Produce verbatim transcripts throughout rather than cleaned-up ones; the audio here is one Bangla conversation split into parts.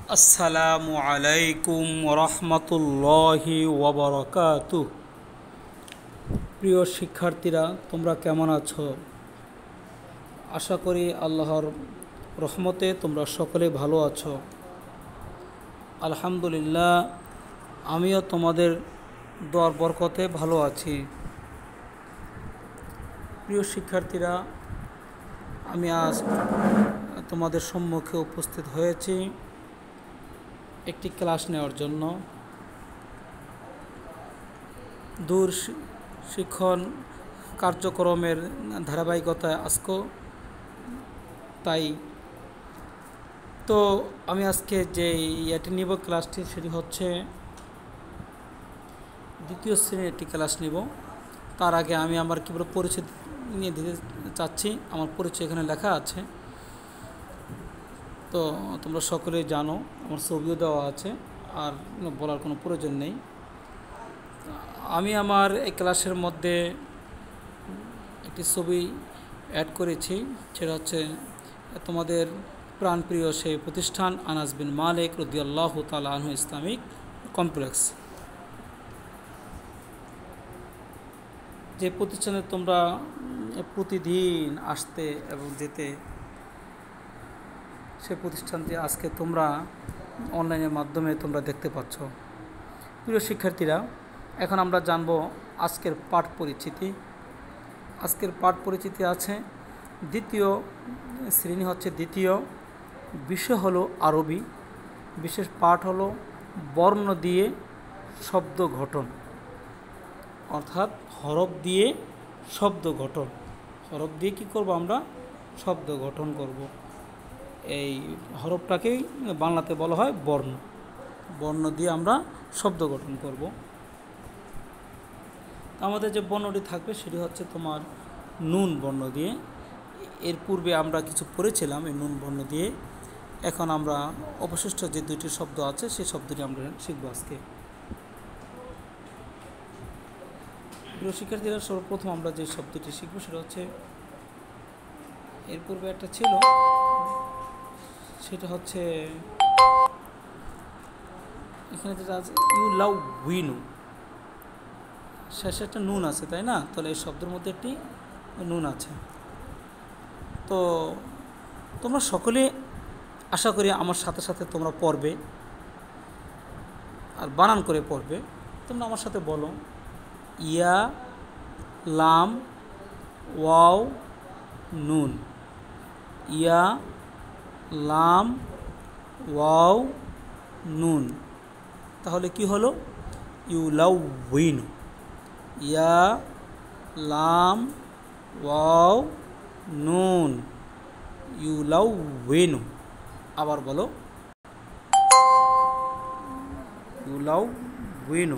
আসসালামু আলাইকুম রহমতুল্লাহি ওয়াবারাকাতুহ। প্রিয় শিক্ষার্থীরা, তোমরা কেমন আছো? আশা করি আল্লাহর রহমতে তোমরা সকলে ভালো আছো। আলহামদুলিল্লাহ, আমিও তোমাদের দোয়ার বরকতে ভালো আছি। প্রিয় শিক্ষার্থীরা, আমি আজ তোমাদের সম্মুখে উপস্থিত হয়েছি একটি ক্লাস নেওয়ার জন্য। দূর শিক্ষণ কার্যক্রমের ধারাবাহিকতায় আজকে তাই তো আমি আজকে যে এটি নিব ক্লাসটি, সেটি হচ্ছে দ্বিতীয় শ্রেণীর একটি ক্লাস নিব। তার আগে আমি আমার কীভাবে পরিচয় নিয়ে দিতে চাচ্ছি। আমার পরিচয় এখানে লেখা আছে, তো তোমরা সকলেই জানো, আমার ছবিও দেওয়া আছে, আর বলার কোনো প্রয়োজন নেই। আমি আমার এই ক্লাসের মধ্যে একটি ছবি অ্যাড করেছি, সেটা হচ্ছে তোমাদের প্রাণপ্রিয় সেই প্রতিষ্ঠান আনাস বিন মালিক রাদিয়াল্লাহু তাআলা আনহু ইসলামিক কমপ্লেক্স, যে প্রতিষ্ঠানে তোমরা প্রতিদিন আসতে এবং যেতে, সে প্রতিষ্ঠানটি আজকে তোমরা অনলাইনের মাধ্যমে তোমরা দেখতে পাচ্ছ। প্রিয় শিক্ষার্থীরা, এখন আমরা জানব আজকের পাঠ পরিচিতি। আজকের পাঠ পরিচিতি আছে দ্বিতীয় শ্রেণী, হচ্ছে দ্বিতীয় বিষয় হলো আরবি। বিশেষ পাঠ হলো বর্ণ দিয়ে শব্দ গঠন, অর্থাৎ হরফ দিয়ে শব্দ গঠন। হরফ দিয়ে কী করব? আমরা শব্দ গঠন করব। এই হরফটাকেই বাংলাতে বলা হয় বর্ণ। বর্ণ দিয়ে আমরা শব্দ গঠন করব। আমাদের যে বর্ণটি থাকবে সেটি হচ্ছে তোমার নুন বর্ণ দিয়ে। এর পূর্বে আমরা কিছু পড়েছিলাম এই নুন বর্ণ দিয়ে। এখন আমরা অবশিষ্ট যে দুইটি শব্দ আছে সেই শব্দটি আমরা শিখব আজকে। প্রিয় শিক্ষার্থীরা, সর্বপ্রথম আমরা যে শব্দটি শিখব সেটা হচ্ছে, এর পূর্বে একটা ছিল, সেটা হচ্ছে এখানে যেটা আছে ইউ লাভ উইনু, শেষে একটা নুন আছে, তাই না? তাহলে এই শব্দের মধ্যে একটি নুন আছে। তো তোমরা সকলে আশা করি আমার সাথে সাথে তোমরা পড়বে আর বানান করে পড়বে। তোমরা আমার সাথে বলো, ইয়া লাম ওয়াও নুন। ইয়া লাম ওয়াও নুন। তাহলে কি হলো? ইউলাউইনু। ইয়া লাম ওয়াও নুন, ইউলাউইনু। আবার বলো, ইউলাউইনু,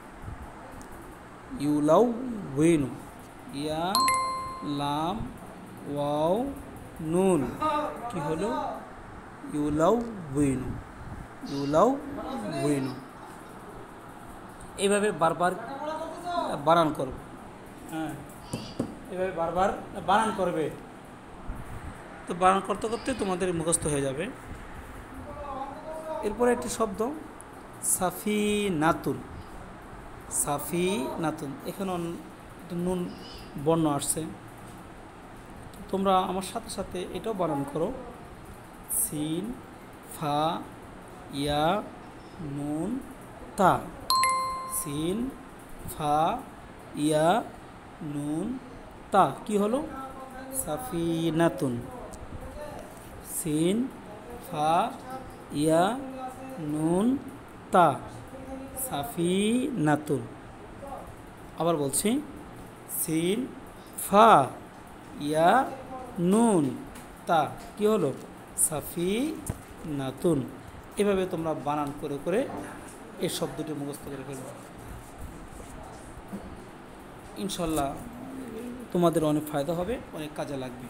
ইউলাউইনু। ইয়া লাম ওয়াও নুন, কি হলো? ইউলাউইনু, ইউলাউইনু। এইভাবে বারবার বানান করবে। হ্যাঁ, এভাবে বারবার বানান করবে। তো বানান করতে করতে তোমাদের মুখস্থ হয়ে যাবে। এরপরে একটি শব্দ সাফি নাতুন। সাফি নাতুন, এখানে নুন বর্ণ আসছে। তোমরা আমার সাথে সাথে এটাও বানান করো, সিন ফা ইয়া নুন তা। সিন ফা ইয়া নুন তা, কি হলো? সাফিনাতুন। সিন ফা ইয়া নুন তা, সাফিনাতুন। আবার বলছি, সিন ফা ইয়া নুন তা, কি হলো? সাফিনাতুন। এভাবে তোমরা বানান করে করে এই শব্দটি মুখস্থ করে ফেলবে। ইনশাল্লাহ তোমাদের অনেক ফায়দা হবে, অনেক কাজে লাগবে।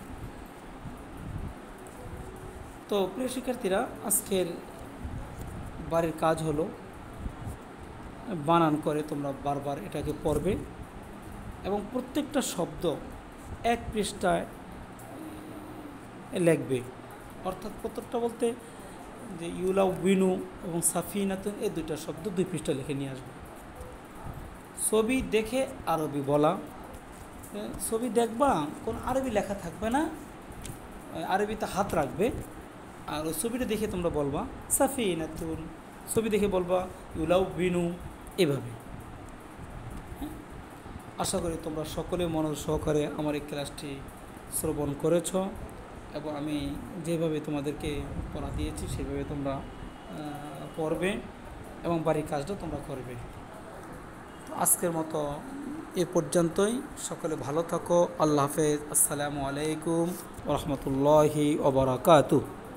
তো প্রিয় শিক্ষার্থীরা, আজকের বাড়ির কাজ হলো বানান করে তোমরা বারবার এটাকে পড়বে এবং প্রত্যেকটা শব্দ এক পৃষ্ঠায় লিখবে। অর্থাৎ প্রত্যেকটা বলতে যে ইউলাউ বিনু এবং সাফিনাতুন এই দুইটা শব্দ দুই পৃষ্ঠা লিখে নিয়ে আসবে। ছবি দেখে আরবি বলা, ছবি দেখবা কোনো আরবি লেখা থাকবে না, আরবিতে হাত রাখবে, আর ওই ছবিটা দেখে তোমরা বলবা সাফিনাতুন, ছবি দেখে বলবা ইউলাউ বিনু, এভাবে। হ্যাঁ, আশা করি তোমরা সকলে মনোযোগ সহকারে আমার এই ক্লাসটি শ্রবণ করেছ এবং আমি যেভাবে তোমাদেরকে পড়া দিয়েছি সেভাবে তোমরা পড়বে এবং বাড়ির কাজটা তোমরা করবে। তো আজকের মতো এ পর্যন্তই। সকলে ভালো থাকো। আল্লাহ হাফেজ। আসসালামু আলাইকুম ওয়া রাহমাতুল্লাহি ওয়া বারাকাতুহু।